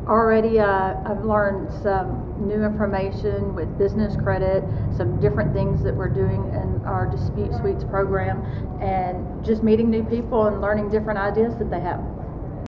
already I've learned some new information with business credit, some different things that we're doing in our Dispute Suites program, and just meeting new people and learning different ideas that they have.